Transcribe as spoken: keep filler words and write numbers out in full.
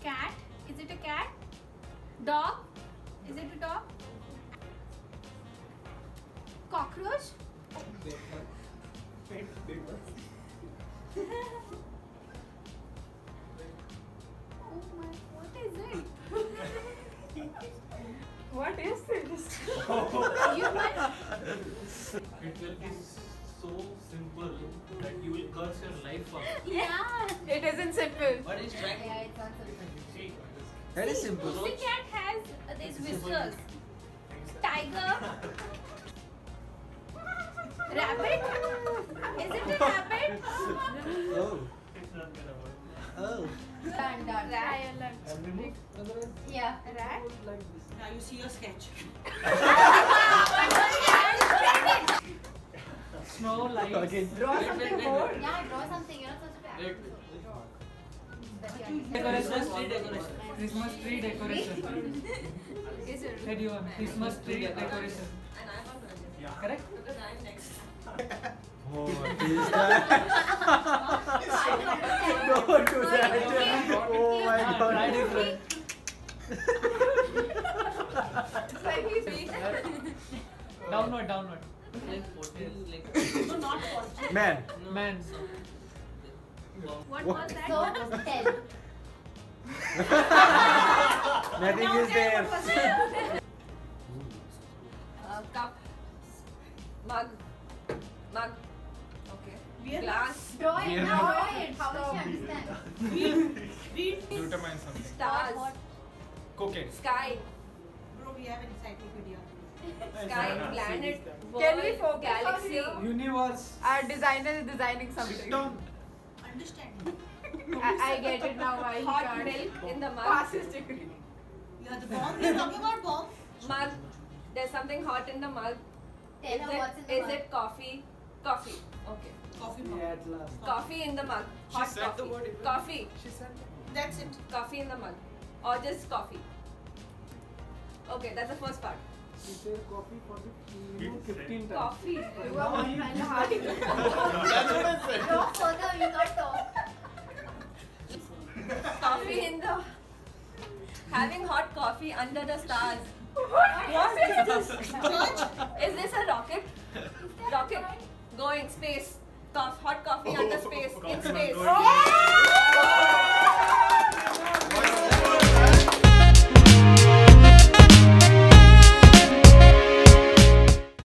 Cat. Is it a cat? Dog. Is it a dog? Cockroach. Oh my, what is it? What is this? You must. It will be so simple that you will curse your life up. Yeah. It isn't simple. But it's trying. Yeah, it's not simple. Very See, simple. Pussycat has uh, these whiskers. Tiger. Rabbit. Is it a rabbit? Oh. It's not gonna work. Oh. Done, done. Rat. Yeah. Rat. Now you see your sketch. Snow lights. Again. Draw Wait, something wait, wait, more. wait. Yeah, draw something. You're not supposed to Wait. be Christmas tree decoration. Christmas tree decoration. Said you want Christmas tree decoration. Correct? Oh, is that? Don't do that. Oh my god. Try different. Downward, downward. Like forty, like No, not forty. Man. Man. What was that? So was ten. Nothing is there. Uh, cup. Mug. Mug. Okay. Beer Glass. Draw it. Yeah. Draw it. How will she understand? Read. Glutamine something. Stars. Cocaine. Sky. Bro, we have an encyclopedia. Sky. Planet. Can we world, focus Galaxy. on Universe. Our designer is designing Sit something. down. Understand? I, I get it now. Why he Hot can't. milk in the mug. Passes degree. Yeah, the bomb. We're talking about bomb. Mug. There's something hot in the mug. Tell Is her it, what's in the is mug. it coffee? Coffee. Okay. Coffee bomb. Yeah, at last. Coffee in the mug. She Hot said coffee. the word even. Coffee. She said That's it. Coffee in the mug. Or just coffee. Okay, that's the first part. she said coffee for the you know, fifteen times. Coffee. You are one kind of hard. That's what I said. Go further. You can't talk. Coffee in the. Having hot coffee under the stars. What is this? George? Is this a rocket? Rocket. Going space. Coff- hot coffee under space. In space. Going-